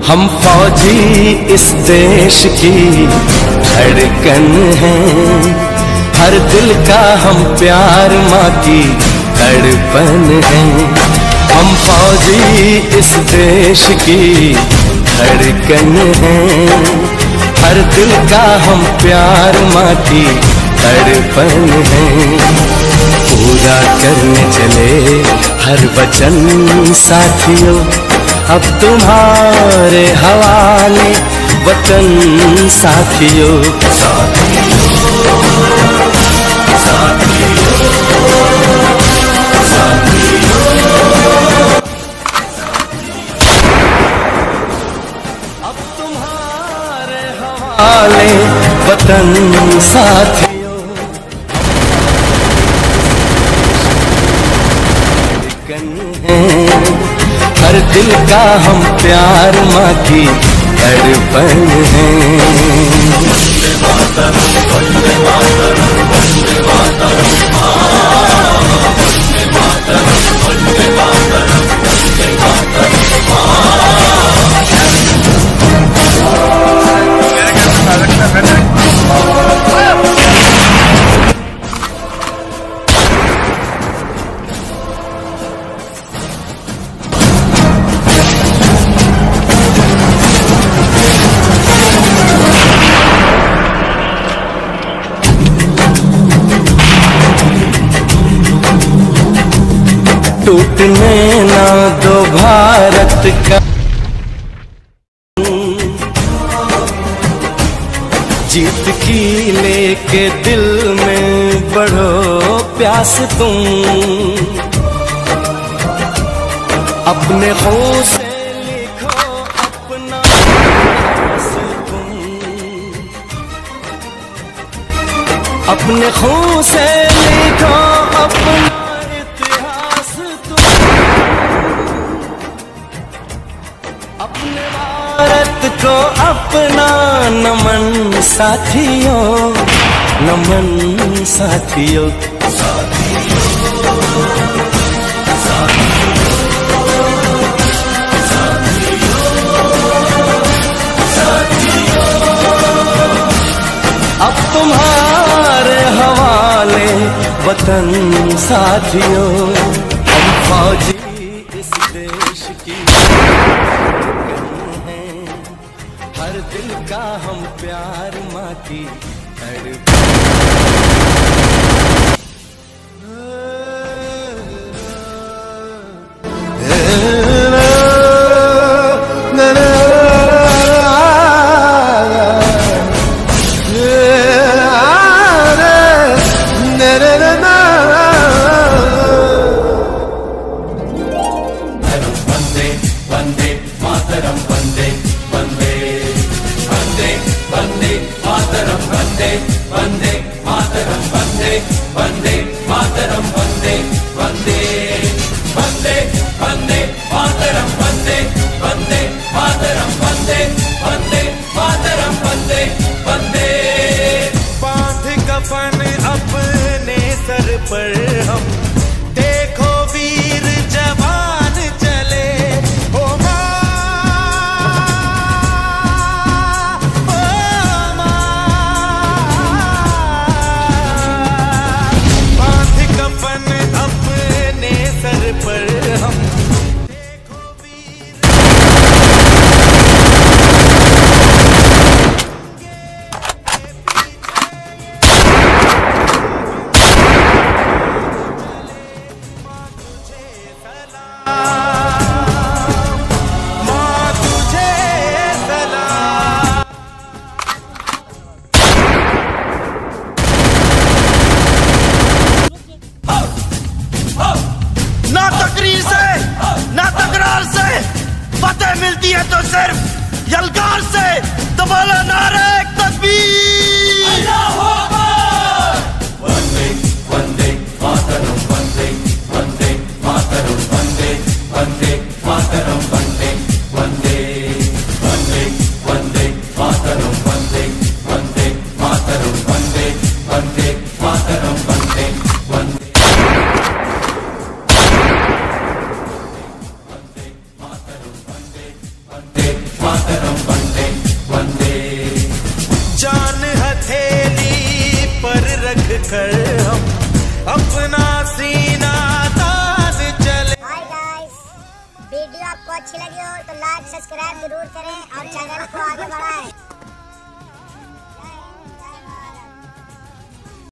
हम फौजी इस देश की धड़कन हैं, हर दिल का हम प्यार माँ की धड़पन हैं। हम फौजी इस देश की धड़कन हैं, हर दिल का हम प्यार माँ की धड़पन हैं। पूरा करने चले हर वचन साथियों, अब तुम्हारे हवाले वतन साथियों। अब तुम्हारे हवाले वतन साथियों। हर दिल का हम प्यार माँ की धड़पन है। वंदे मातरम, वंदे मातरम, वंदे मातरम, वंदे मातरम, वंदे मातरम, वंदे मातरम। टूटने ना दो भारत का, जीत की लेके दिल में बढ़ो प्यास तुम। अपने खून से लिखो अपना तुम, अपने खून से लिखो अपना अपने भारत को अपना नमन साथियों, नमन साथियों। अब तुम्हारे हवाले वतन साथियों। हम फौजी इस देश की हर दिल का हम प्यार माँ की धड़कन। वंदे वंदे मातरम, वंदे वंदे वंदे वंदे मातरम, वंदे वंदे मातरम, वंदे वंदे मातरम, वंदे वंदे वंदे वंदे मातरम, वंदे वंदे मातरम, वंदे वंदे मातरम, वंदे वंदे। बांध कफन अपने सर पर हम, देखो वीर जवान चले। ओ माँ, ओ माँ, बांध कफन अपने सर पर हम, देखो वीर। ना तकरीर से ना तकरार से फतेह मिलती है तो सिर्फ यलगार से। तो बोलो नारे तकबीर। वंदे वंदे मातरम, वंदे वंदे मातरम, वंदे वंदे मातरम, वंदे वंदे वंदे वंदे मातरम, वंदे वंदे मातरम, वंदे वंदे मातरम, वंदे वंदे। Vande Mataram, Vande Mataram, video आपको अच्छी लगी हो तो लाइक सब्सक्राइब जरूर करें और चैनल को